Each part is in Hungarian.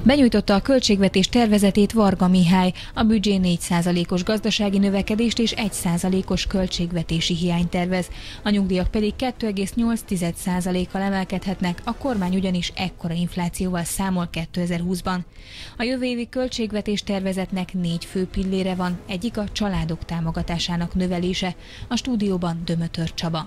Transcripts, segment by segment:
Benyújtotta a költségvetés tervezetét Varga Mihály, a büdzsé 4%-os gazdasági növekedést és 1%-os költségvetési hiányt tervez. A nyugdíjak pedig 2,8%-kal emelkedhetnek, a kormány ugyanis ekkora inflációval számol 2020-ban. A jövő évi költségvetés tervezetnek 4 fő pillére van, egyik a családok támogatásának növelése. A stúdióban Dömötör Csaba.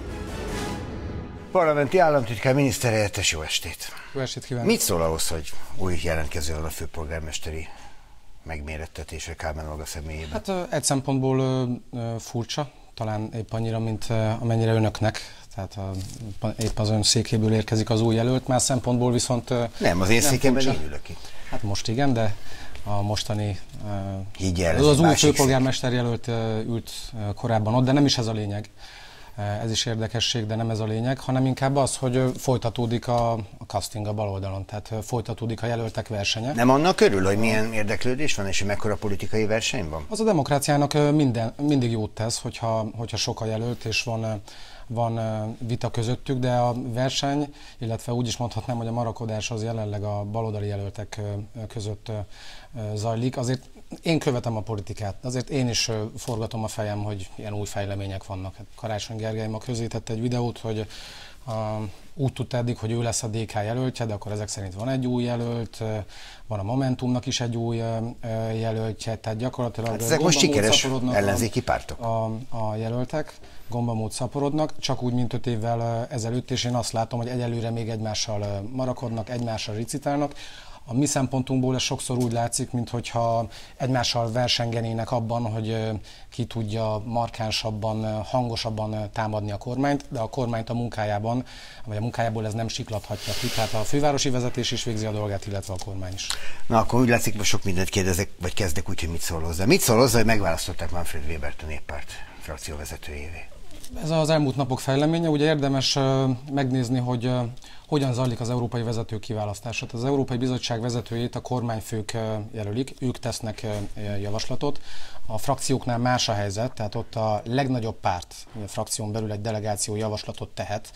Parlamenti államtitkár, miniszterhelyettes, jó estét! Jó estét kívánok! Mit szól ahhoz, hogy új jelentkező van a főpolgármesteri megmérettetésre Kálmán Olga személyében? Hát egy szempontból furcsa, talán épp annyira, mint amennyire önöknek. Tehát épp az ön székéből érkezik az új jelölt, más szempontból viszont nem, az én székemben én ülök itt. Hát most igen, de a mostani az új főpolgármester jelölt ült korábban ott, de nem is ez a lényeg. Ez is érdekesség, de nem ez a lényeg, hanem inkább az, hogy folytatódik a casting a bal oldalon, tehát folytatódik a jelöltek versenye. Nem annak körül, hogy milyen érdeklődés van, és hogy mekkora politikai verseny van? Az a demokráciának mindig jót tesz, hogyha sok a jelölt, és van vita közöttük, de a verseny, illetve úgy is mondhatnám, hogy a marakodás az jelenleg a baloldali jelöltek között zajlik. Azért én követem a politikát, azért én is forgatom a fejem, hogy ilyen új fejlemények vannak. Karácsony Gergely ma közétett egy videót, hogy úgy tudta eddig, hogy ő lesz a DK jelöltje, de akkor ezek szerint van egy új jelölt, van a Momentumnak is egy új jelöltje, tehát gyakorlatilag hát ezek most sikeres ellenzéki pártok. A jelöltek gombamód szaporodnak, csak úgy, mint 5 évvel ezelőtt, és én azt látom, hogy egyelőre még egymással marakodnak, egymással ricitálnak. A mi szempontunkból ez sokszor úgy látszik, mintha egymással versengenének abban, hogy ki tudja markánsabban, hangosabban támadni a kormányt, de a kormányt a munkájában, vagy a munkájából ez nem siklathatja ki. Tehát a fővárosi vezetés is végzi a dolgát, illetve a kormány is. Na akkor úgy látszik, most sok mindent kérdezek, vagy kezdek úgy, hogy mit szól hozzá. Mit szól hozzá, hogy megválasztották Manfred Webert a Néppárt frakcióvezetőjévé? Ez az elmúlt napok fejleménye, ugye érdemes megnézni, hogy hogyan zajlik az európai vezetők kiválasztása. Az Európai Bizottság vezetőjét a kormányfők jelölik, ők tesznek javaslatot. A frakcióknál más a helyzet, tehát ott a legnagyobb párt, a frakción belül egy delegáció javaslatot tehet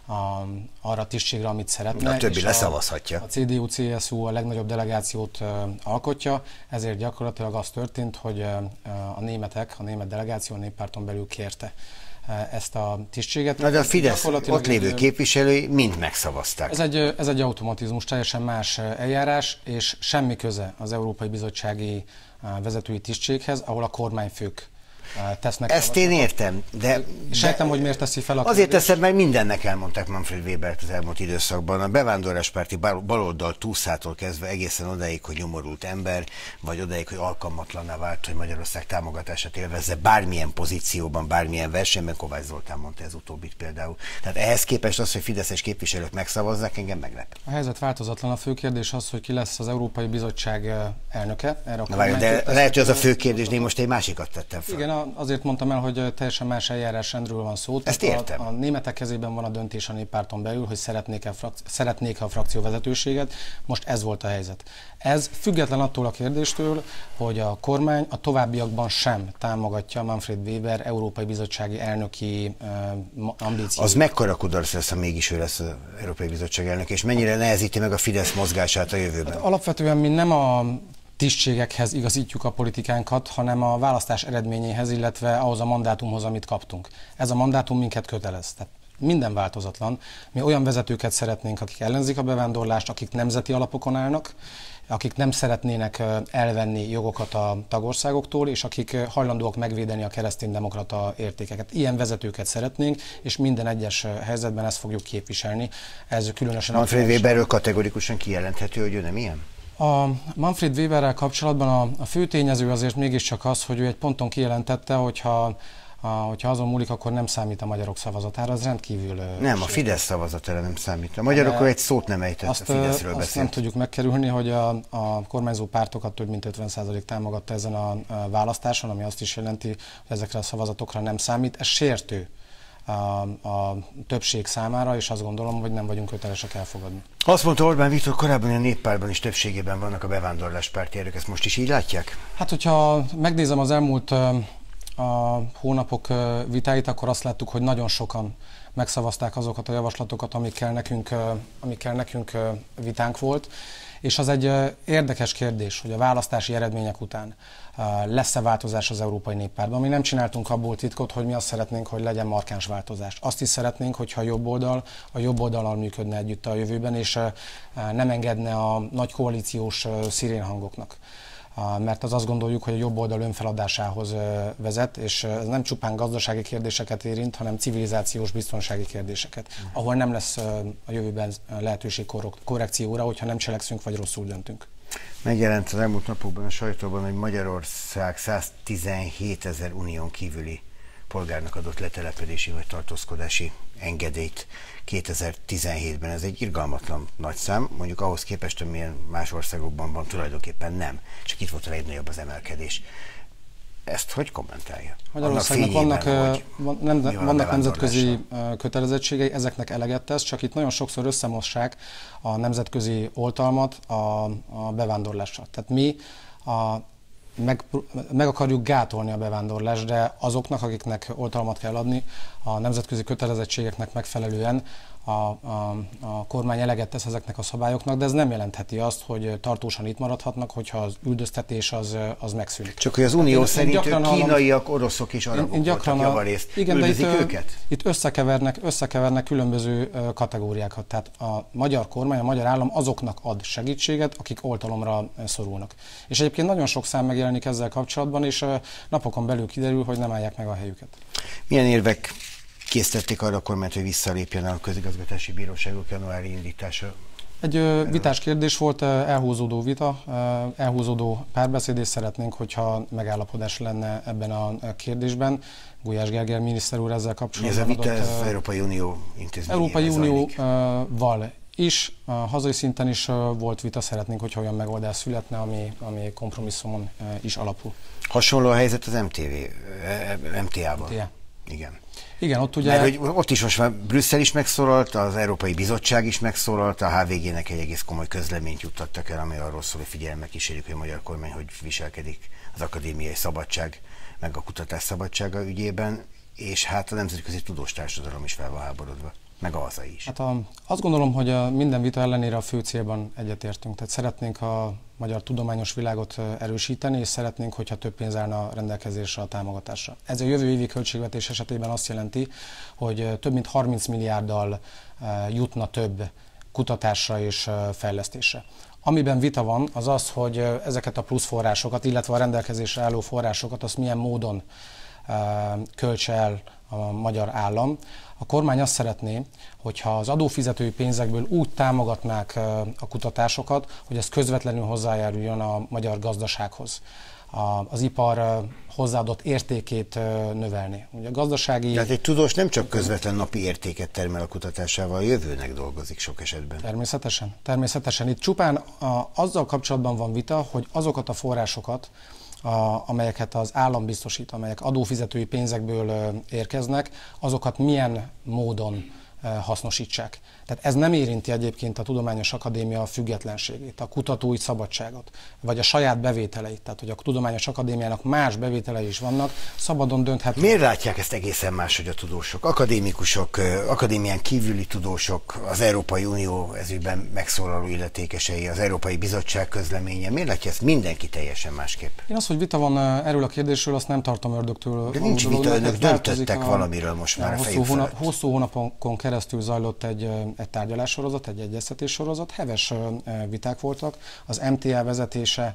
arra a tisztségre, amit szeretne. A többi leszavazhatja. A CDU-CSU a legnagyobb delegációt alkotja, ezért gyakorlatilag az történt, hogy a német delegáció a Néppárton belül kérte ezt a tisztséget. Na de a Fidesz ott lévő képviselői mind megszavazták. Ez egy automatizmus, teljesen más eljárás, és semmi köze az Európai Bizottsági vezetői tisztséghez, ahol a kormányfők tesznek. Ezt én értem, de sejtem, hogy miért teszi fel a azért teszem, mert mindennek elmondták Manfred Webert az elmúlt időszakban. A bevándorláspárti baloldal túszától kezdve egészen odáig, hogy nyomorult ember, vagy odáig, hogy alkalmatlanná vált, hogy Magyarország támogatását élvezze bármilyen pozícióban, bármilyen versenyben. Kovács Zoltán mondta ez utóbbit például. Tehát ehhez képest az, hogy fideszes képviselők megszavazzák, engem meglep. A helyzet változatlan. A fő kérdés az, hogy ki lesz az Európai Bizottság elnöke. De lehet, hogy az a fő kérdés, de én most egy másikat tettem fel. Igen, azért mondtam el, hogy teljesen más eljárásrendről van szó. Ezt értem. A németek kezében van a döntés a Néppárton belül, hogy szeretnék a frakcióvezetőséget. Most ez volt a helyzet. Ez független attól a kérdéstől, hogy a kormány a továbbiakban sem támogatja Manfred Weber Európai Bizottsági elnöki ambíciót. Az mekkora kudarc lesz, ha mégis ő lesz az Európai Bizottság elnök, és mennyire nehezíti meg a Fidesz mozgását a jövőben? Hát alapvetően mi nem a tisztségekhez igazítjuk a politikánkat, hanem a választás eredményéhez, illetve ahhoz a mandátumhoz, amit kaptunk. Ez a mandátum minket kötelez. Tehát minden változatlan. Mi olyan vezetőket szeretnénk, akik ellenzik a bevándorlást, akik nemzeti alapokon állnak, akik nem szeretnének elvenni jogokat a tagországoktól, és akik hajlandóak megvédeni a kereszténydemokrata értékeket. Ilyen vezetőket szeretnénk, és minden egyes helyzetben ezt fogjuk képviselni. Ez különösen Manfred Weberről kategorikusan kijelenthető, hogy ő nem ilyen? A Manfred Weberrel kapcsolatban a fő tényező azért mégiscsak az, hogy ő egy ponton kijelentette, hogyha azon múlik, akkor nem számít a magyarok szavazatára, az rendkívül... Nem, a Fidesz szavazatára nem számít. A magyarokról egy szót nem ejtett, a Fideszről beszélt. Azt nem tudjuk megkerülni, hogy a kormányzó pártokat több mint 50% támogatta ezen a választáson, ami azt is jelenti, hogy ezekre a szavazatokra nem számít. Ez sértő a többség számára, és azt gondolom, hogy nem vagyunk kötelesek elfogadni. Azt mondta Orbán Viktor korábban, hogy a Néppártban is többségében vannak a bevándorláspárti erők. Ezt most is így látják? Hát, hogyha megnézem az elmúlt a hónapok vitáit, akkor azt láttuk, hogy nagyon sokan megszavazták azokat a javaslatokat, amikkel nekünk vitánk volt. És az egy érdekes kérdés, hogy a választási eredmények után lesz-e változás az Európai Néppártban. Mi nem csináltunk abból titkot, hogy mi azt szeretnénk, hogy legyen markáns változás. Azt is szeretnénk, hogyha a jobb oldallal működne együtt a jövőben, és nem engedne a nagy koalíciós szirénhangoknak. Mert azt gondoljuk, hogy a jobb oldal önfeladásához vezet, és ez nem csupán gazdasági kérdéseket érint, hanem civilizációs, biztonsági kérdéseket, ahol nem lesz a jövőben lehetőség korrekcióra, hogyha nem cselekszünk, vagy rosszul döntünk. Megjelent az elmúlt napokban a sajtóban, hogy Magyarország 117 000 unión kívüli polgárnak adott letelepedési vagy tartózkodási engedélyt 2017-ben. Ez egy irgalmatlan nagy szám, mondjuk ahhoz képest, amilyen más országokban van, tulajdonképpen nem. Csak itt volt a legnagyobb az emelkedés. Ezt hogy kommentálja? Magyarországnak vannak nemzetközi kötelezettségei, ezeknek eleget tesz, csak itt nagyon sokszor összemossák a nemzetközi oltalmat a bevándorlással. Tehát mi meg akarjuk gátolni a bevándorlást, de azoknak, akiknek oltalmat kell adni, a nemzetközi kötelezettségeknek megfelelően a kormány eleget tesz ezeknek a szabályoknak, de ez nem jelentheti azt, hogy tartósan itt maradhatnak, hogyha az üldöztetés az megszűnik. Csak hogy az Unió szerint kínaiak, oroszok és arabok voltak javarészt. Üldözik őket? Itt összekevernek különböző kategóriákat. Tehát a magyar kormány, a magyar állam azoknak ad segítséget, akik oltalomra szorulnak. És egyébként nagyon sok szám megjelenik ezzel kapcsolatban, és napokon belül kiderül, hogy nem állják meg a helyüket. Milyen érvek készítették arra a kormányt, hogy visszalépjen a közigazgatási bíróságok januári indítása? Egy vitás kérdés volt, elhúzódó vita, elhúzódó párbeszéd, és szeretnénk, hogyha megállapodás lenne ebben a kérdésben. Gulyás Gergely miniszter úr ezzel kapcsolatban. Ez a vita az Európai Unió intézményében Európai Unióval is, hazai szinten is volt vita, szeretnénk, hogyha olyan megoldás születne, ami kompromisszumon is alapul. Hasonló a helyzet az MTA-val. Igen. Igen, ott ugye... Mert hogy ott is most már Brüsszel is megszólalt, az Európai Bizottság is megszólalt, a HVG-nek egy egész komoly közleményt juttattak el, ami arról szól, hogy figyelemmel kísérjük, hogy a magyar kormány hogy viselkedik az akadémiai szabadság, meg a kutatás szabadsága ügyében, és hát a nemzetközi tudós társadalom is fel van háborodva, meg a hazai is. Hát azt gondolom, hogy minden vita ellenére a fő célban egyetértünk. Tehát szeretnénk a magyar tudományos világot erősíteni, és szeretnénk, hogyha több pénz állna rendelkezésre a támogatásra. Ez a jövő évi költségvetés esetében azt jelenti, hogy több mint 30 milliárddal jutna több kutatásra és fejlesztésre. Amiben vita van, az az, hogy ezeket a plusz forrásokat, illetve a rendelkezésre álló forrásokat, azt milyen módon költse el a magyar állam. A kormány azt szeretné, hogyha az adófizetői pénzekből úgy támogatnák a kutatásokat, hogy ez közvetlenül hozzájáruljon a magyar gazdasághoz. Az ipar hozzáadott értékét növelni. Ugye a gazdasági... Tehát egy tudós nem csak közvetlen napi értéket termel a kutatásával, a jövőnek dolgozik sok esetben. Természetesen. Természetesen. Itt csupán azzal kapcsolatban van vita, hogy azokat a forrásokat, amelyeket az állam biztosít, amelyek adófizetői pénzekből érkeznek, azokat milyen módon hasznosítsák. Tehát ez nem érinti egyébként a Tudományos Akadémia függetlenségét, a kutatói szabadságot, vagy a saját bevételeit. Tehát, hogy a Tudományos Akadémiának más bevételei is vannak, szabadon dönthetnek. Miért látják ezt egészen máshogy a tudósok? Akadémikusok, akadémián kívüli tudósok, az Európai Unió ezügyben megszólaló illetékesei, az Európai Bizottság közleménye. Miért látja ezt mindenki teljesen másképp? Én azt, hogy vita van erről a kérdésről, azt nem tartom ördögtől. De nincs vita, önök döntöttek valamiről most már a fejük fölött. Hosszú hónapon keresztül zajlott egy tárgyalássorozat, egy egyeztetéssorozat, heves viták voltak, az MTA vezetése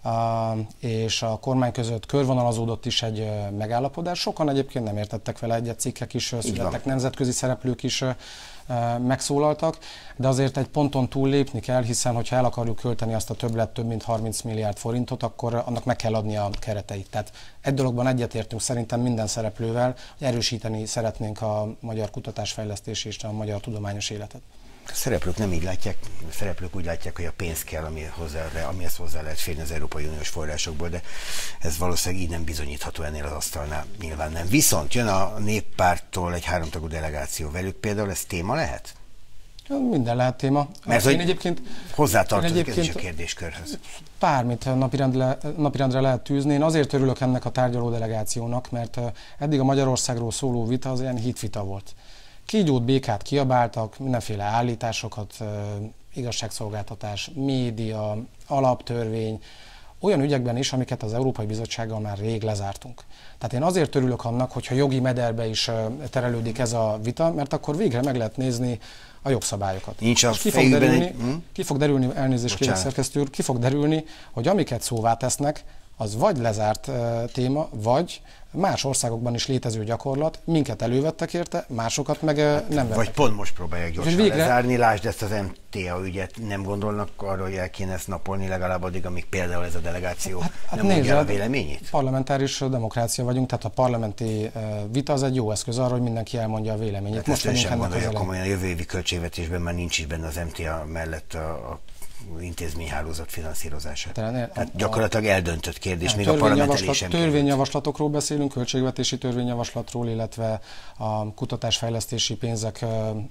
és a kormány között körvonalazódott is egy megállapodás. Sokan egyébként nem értettek vele egyet, cikkek is születtek, nemzetközi szereplők is megszólaltak, de azért egy ponton túl lépni kell, hiszen hogyha el akarjuk költeni azt a több mint 30 milliárd forintot, akkor annak meg kell adni a kereteit. Tehát egy dologban egyetértünk szerintem minden szereplővel, hogy erősíteni szeretnénk a magyar kutatásfejlesztés és a magyar tudományos életet. A szereplők nem így látják, a szereplők úgy látják, hogy a pénz kell, amihez hozzá lehet férni az Európai Uniós forrásokból, de ez valószínűleg így nem bizonyítható ennél az asztalnál, nyilván nem. Viszont jön a Néppárttól egy 3 tagú delegáció, velük például ez téma lehet? Minden lehet téma. Mert én egyébként hozzátartozik ez is a kérdéskörhöz. Bármit napirendre lehet tűzni. Én azért örülök ennek a tárgyaló delegációnak, mert eddig a Magyarországról szóló vita az ilyen hitvita volt. Kígyót, békát kiabáltak, mindenféle állításokat igazságszolgáltatás, média, alaptörvény, olyan ügyekben is, amiket az Európai Bizottsággal már rég lezártunk. Tehát én azért örülök annak, hogyha jogi mederbe is terelődik ez a vita, mert akkor végre meg lehet nézni a jogszabályokat. Nincs a ki fog derülni, elnézést kérek szerkesztő úr, ki fog derülni, hogy amiket szóvá tesznek, az vagy lezárt téma, vagy más országokban is létező gyakorlat, minket elővettek érte, másokat meg nem vettek. Vagy pont most próbálják gyorsan lezárni, lásd ezt az MTA ügyet, nem gondolnak arra, hogy el kéne ezt napolni legalább addig, amíg például ez a delegáció nem mondja el a véleményét? Parlamentáris demokrácia vagyunk, tehát a parlamenti vita az egy jó eszköz arra, hogy mindenki elmondja a véleményét. Most ön sem gondolja komolyan, a jövő évi költségvetésben már nincs is benne az MTA mellett a intézményhálózat finanszírozása. Tehát gyakorlatilag eldöntött kérdés, még a parlament elé sem törvényjavaslatokról beszélünk, költségvetési törvényjavaslatról, illetve a kutatásfejlesztési pénzek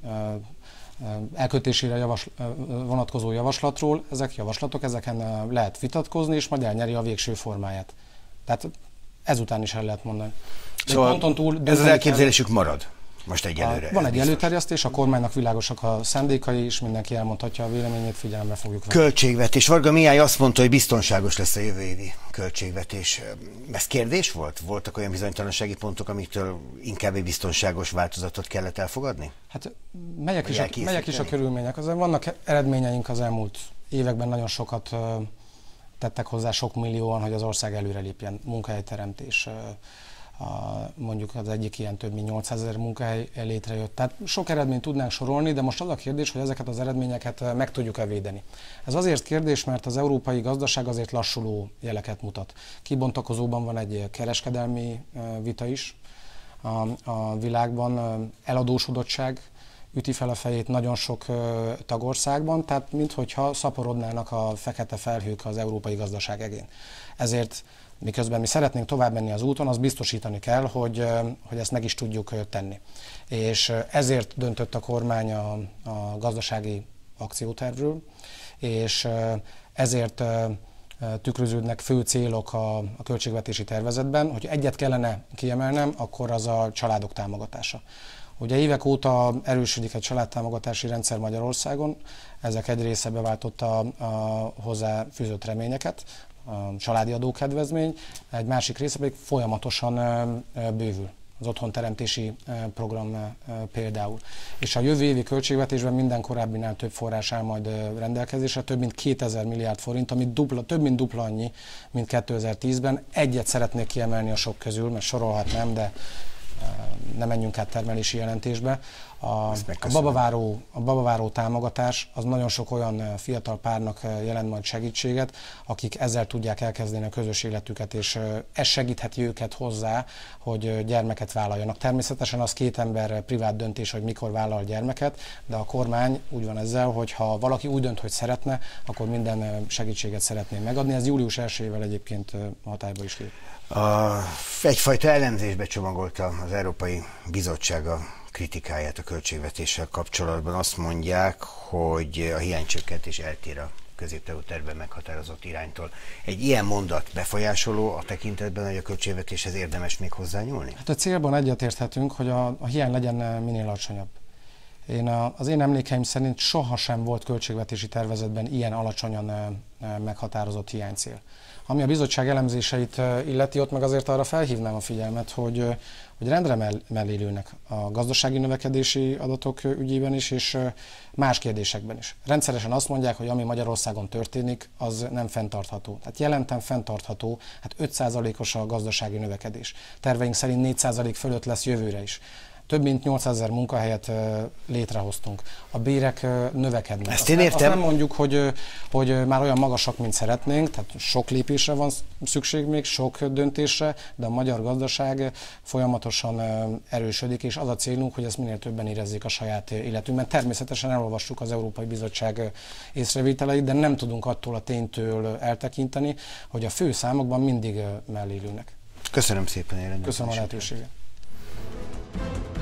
elkötésére vonatkozó javaslatról. Ezek javaslatok, ezeken lehet vitatkozni, és majd elnyeri a végső formáját. Tehát ezután is el lehet mondani. Szóval ez az elképzelésük marad? Most egyelőre. Van egy előterjesztés, a kormánynak világosak a szándékai, és mindenki elmondhatja a véleményét, figyelembe fogjuk venni. Költségvetés. Varga Mihály azt mondta, hogy biztonságos lesz a jövő évi költségvetés. Ez kérdés volt? Voltak olyan bizonytalansági pontok, amiktől inkább egy biztonságos változatot kellett elfogadni? Hát melyek is a körülmények. Azért vannak eredményeink az elmúlt években, nagyon sokat tettek hozzá, sok millióan, hogy az ország előrelépjen. Munkahelyteremtés, mondjuk az egyik ilyen több mint 800 000 munkahely létrejött. Tehát sok eredményt tudnánk sorolni, de most az a kérdés, hogy ezeket az eredményeket meg tudjuk-e védeni. Ez azért kérdés, mert az európai gazdaság azért lassuló jeleket mutat. Kibontakozóban van egy kereskedelmi vita is a világban, eladósodottság üti fel a fejét nagyon sok tagországban, tehát minthogyha szaporodnának a fekete felhők az európai gazdaság egén. Ezért miközben mi szeretnénk tovább menni az úton, azt biztosítani kell, hogy ezt meg is tudjuk tenni. És ezért döntött a kormány a gazdasági akciótervről, és ezért tükröződnek fő célok a költségvetési tervezetben, hogy egyet kellene kiemelnem, akkor az a családok támogatása. Ugye évek óta erősödik egy családtámogatási rendszer Magyarországon, ezek egy része beváltotta a hozzá fűzött reményeket, a családi adókedvezmény, egy másik része pedig folyamatosan bővül. Az otthonteremtési program például. És a jövő évi költségvetésben minden korábbinál több forrás áll majd rendelkezésre, több mint 2000 milliárd forint, ami több mint dupla annyi, mint 2010-ben. Egyet szeretnék kiemelni a sok közül, mert sorolhatnám, de ne menjünk át termelési jelentésbe. A babaváró támogatás az nagyon sok olyan fiatal párnak jelent majd segítséget, akik ezzel tudják elkezdeni a közös életüket, és ez segítheti őket hozzá, hogy gyermeket vállaljanak. Természetesen az két ember privát döntés, hogy mikor vállal gyermeket, de a kormány úgy van ezzel, hogy ha valaki úgy dönt, hogy szeretne, akkor minden segítséget szeretné megadni. Ez július 1-ével egyébként hatályba is lép. Egyfajta elemzésbe csomagolta az Európai Bizottság a kritikáját a költségvetéssel kapcsolatban. Azt mondják, hogy a hiánycsökkentés eltér a középtávú tervben meghatározott iránytól. Egy ilyen mondat befolyásoló a tekintetben, hogy a költségvetéshez érdemes még hozzányúlni? Hát a célban egyetérthetünk, hogy a hiány legyen minél alacsonyabb. Az én emlékeim szerint sohasem volt költségvetési tervezetben ilyen alacsonyan meghatározott hiánycél. Ami a bizottság elemzéseit illeti, ott meg azért arra felhívnám a figyelmet, hogy rendre mellélőnek a gazdasági növekedési adatok ügyében is, és más kérdésekben is. Rendszeresen azt mondják, hogy ami Magyarországon történik, az nem fenntartható. Tehát jelentem fenntartható, hát 5%-os a gazdasági növekedés. Terveink szerint 4% fölött lesz jövőre is. Több mint 800 000 munkahelyet létrehoztunk. A bérek növekednek. Ezt én értem. Azt nem mondjuk, hogy már olyan magasak, mint szeretnénk, tehát sok lépésre van szükség még, sok döntésre, de a magyar gazdaság folyamatosan erősödik, és az a célunk, hogy ezt minél többen érezzék a saját életünkben. Természetesen elolvassuk az Európai Bizottság észrevételeit, de nem tudunk attól a ténytől eltekinteni, hogy a fő számokban mindig mellélőnek. Köszönöm szépen, Éren. Köszönöm a lehetőséget.